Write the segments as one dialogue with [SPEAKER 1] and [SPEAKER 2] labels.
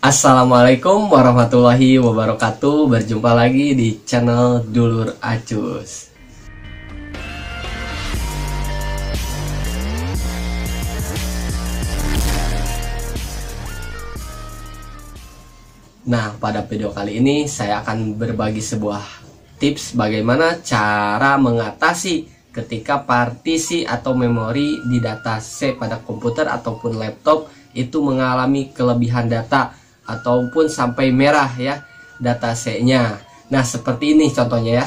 [SPEAKER 1] Assalamualaikum warahmatullahi wabarakatuh. Berjumpa lagi di channel Dulur Acus. Nah, pada video kali ini saya akan berbagi sebuah tips bagaimana cara mengatasi ketika partisi atau memori di data C pada komputer ataupun laptop itu mengalami kelebihan data ataupun sampai merah ya data C-nya. Nah, seperti ini contohnya ya.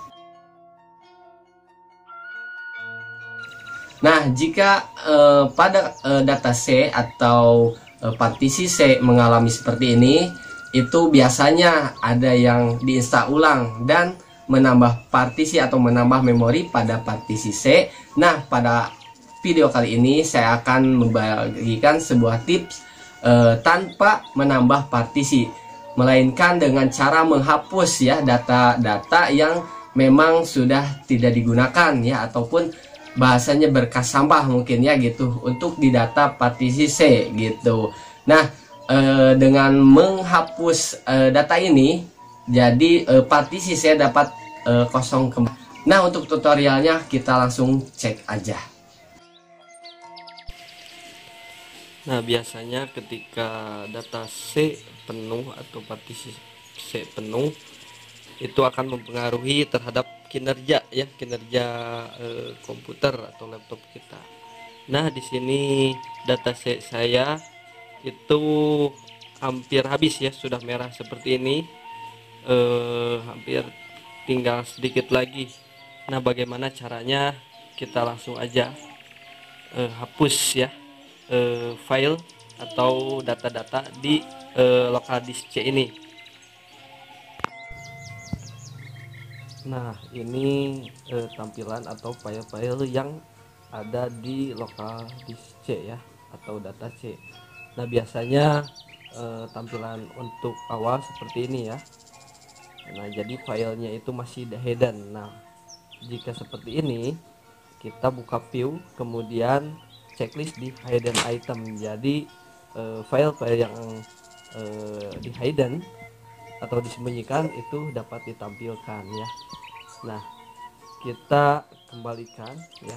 [SPEAKER 1] Nah, jika pada data C atau partisi C mengalami seperti ini, itu biasanya ada yang diinstal ulang dan menambah partisi atau menambah memori pada partisi C. Nah, pada video kali ini saya akan membagikan sebuah tips tanpa menambah partisi, melainkan dengan cara menghapus ya data-data yang memang sudah tidak digunakan ya, ataupun bahasanya bekas sampah mungkin ya gitu, untuk di data partisi C gitu. Nah, dengan menghapus data ini, jadi partisi C dapat kosong kembali. Nah, untuk tutorialnya kita langsung cek aja.
[SPEAKER 2] Nah, biasanya ketika data C penuh atau partisi C penuh, itu akan mempengaruhi terhadap kinerja ya, kinerja komputer atau laptop kita. Nah, di sini data C saya itu hampir habis ya, sudah merah seperti ini, hampir tinggal sedikit lagi. Nah, bagaimana caranya? Kita langsung aja hapus ya file atau data-data di lokal disk C ini. Nah, ini tampilan atau file-file yang ada di lokal disk C ya, atau data C. Nah, biasanya tampilan untuk awal seperti ini ya. Nah, jadi filenya itu masih hidden. Nah, jika seperti ini, kita buka view, kemudian checklist di hidden item. Jadi file-file yang di hidden atau disembunyikan itu dapat ditampilkan ya. Nah, kita kembalikan ya.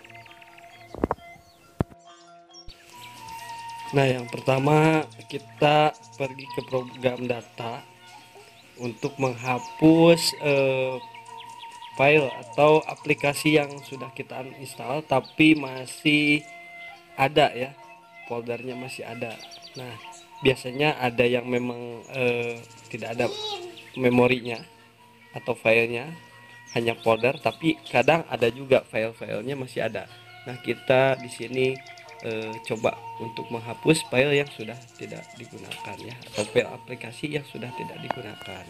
[SPEAKER 2] Nah, yang pertama kita pergi ke program data untuk menghapus file atau aplikasi yang sudah kita install tapi masih ada ya, foldernya masih ada. Nah, biasanya ada yang memang tidak ada memorinya atau filenya, hanya folder, tapi kadang ada juga file-filenya masih ada. Nah, kita di sini coba untuk menghapus file yang sudah tidak digunakan ya, atau file aplikasi yang sudah tidak digunakan.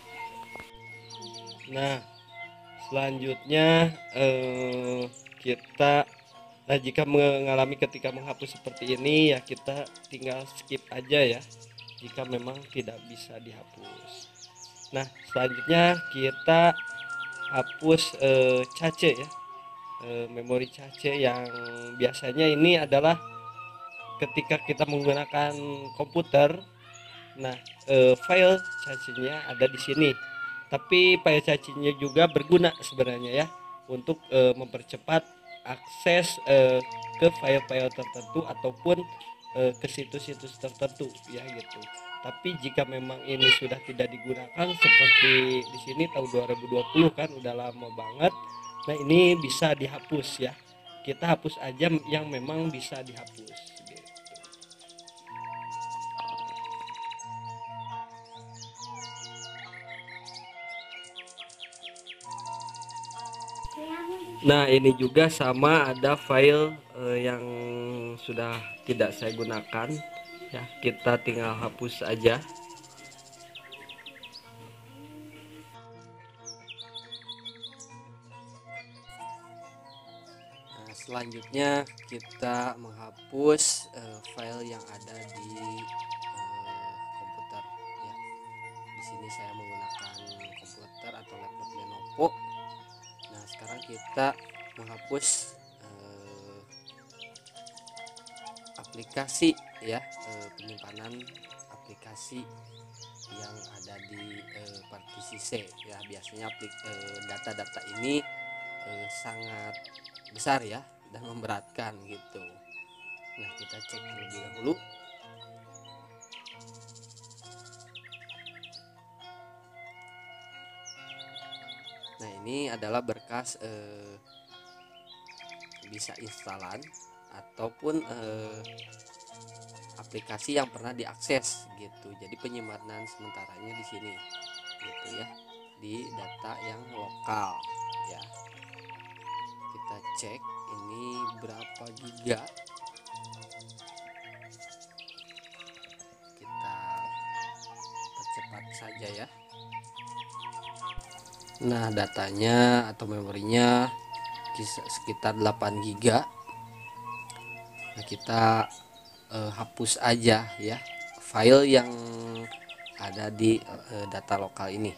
[SPEAKER 2] Nah, selanjutnya kita, nah, jika mengalami ketika menghapus seperti ini ya, kita tinggal skip aja ya jika memang tidak bisa dihapus. Nah, selanjutnya kita hapus cache ya, memori cache yang biasanya ini adalah ketika kita menggunakan komputer. Nah, file cacenya ada di sini, tapi file cacenya juga berguna sebenarnya ya, untuk mempercepat akses ke file-file tertentu ataupun ke situs-situs tertentu ya gitu. Tapi jika memang ini sudah tidak digunakan seperti di sini tahun 2020 kan udah lama banget. Nah, ini bisa dihapus ya. Kita hapus aja yang memang bisa dihapus gitu. Nah, ini juga sama, ada file yang sudah tidak saya gunakan ya, kita tinggal hapus aja. Nah, selanjutnya kita menghapus file yang ada di komputer ya. Di sini saya menggunakan komputer atau laptop Lenovo. Nah, sekarang kita menghapus aplikasi ya, penyimpanan aplikasi.
[SPEAKER 1] aplikasi yang ada di partisi C ya. Biasanya data-data ini sangat besar ya dan memberatkan gitu. Nah, kita cek terlebih dahulu. Nah, ini adalah berkas bisa instalan ataupun aplikasi yang pernah diakses gitu. Jadi penyimpanan sementaranya di sini gitu ya, di data yang lokal ya. Kita cek ini berapa giga. Kita percepat saja ya. Nah, datanya atau memorinya sekitar 8 giga. Nah, kita hapus aja ya file yang ada di data lokal ini.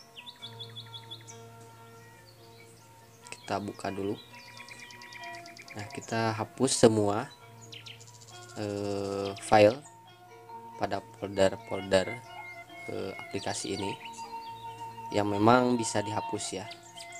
[SPEAKER 1] Kita buka dulu. Nah, kita hapus semua file pada folder-folder aplikasi ini yang memang bisa dihapus ya.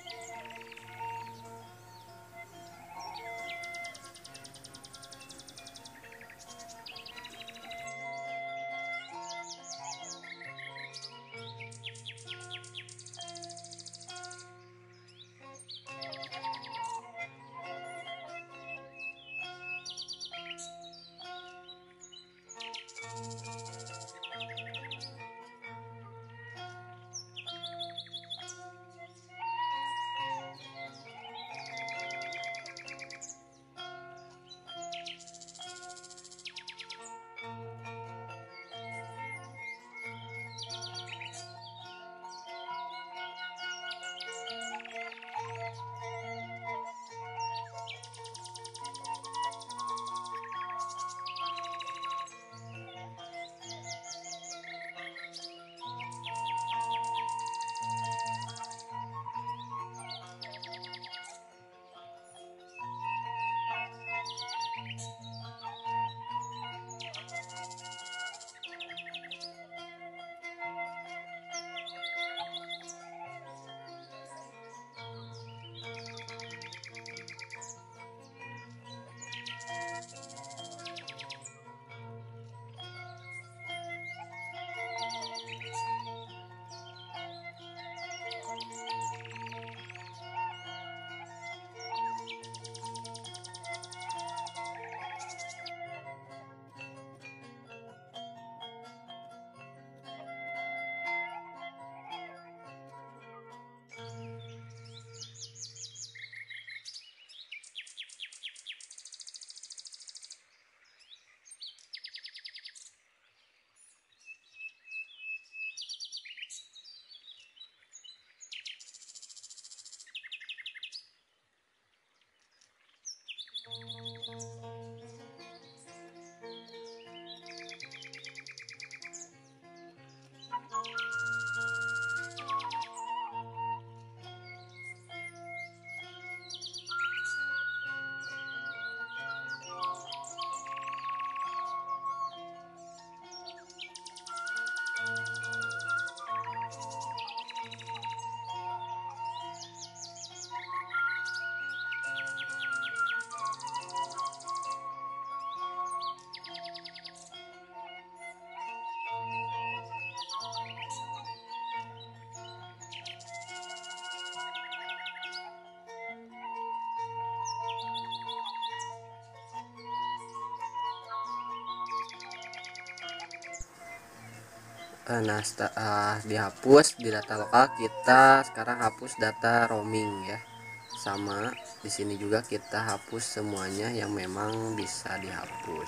[SPEAKER 1] Nah, setelah dihapus di data lokal, kita sekarang hapus data roaming ya. Sama di sini juga kita hapus semuanya yang memang bisa dihapus.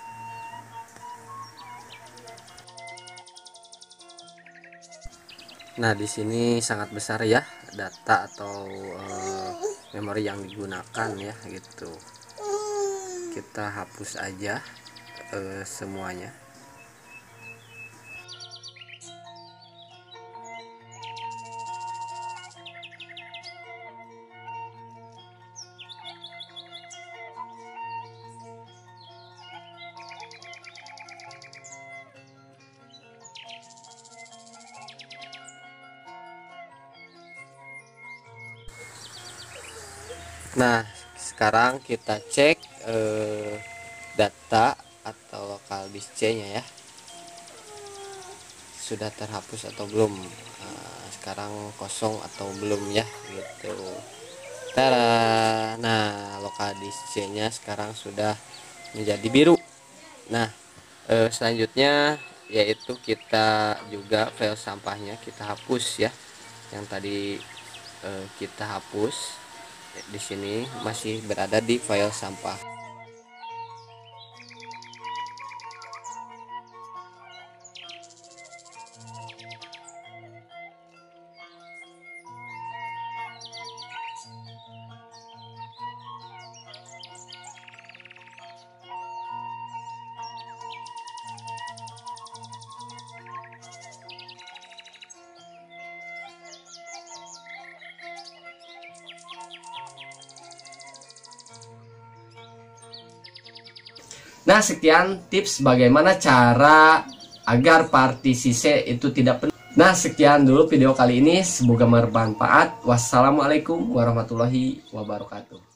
[SPEAKER 1] Nah, di sini sangat besar ya data atau memori yang digunakan ya gitu. Kita hapus aja semuanya. Nah, sekarang kita cek data atau lokal disk C-nya ya, sudah terhapus atau belum. Sekarang kosong atau belum ya, gitu. Tara. Nah, lokal disk C-nya sekarang sudah menjadi biru. Nah, selanjutnya yaitu kita juga file sampahnya kita hapus ya. Yang tadi kita hapus di sini masih berada di file sampah. Nah, sekian tips bagaimana cara agar partisi C itu tidak penuh. Nah, sekian dulu video kali ini. Semoga bermanfaat. Wassalamualaikum warahmatullahi wabarakatuh.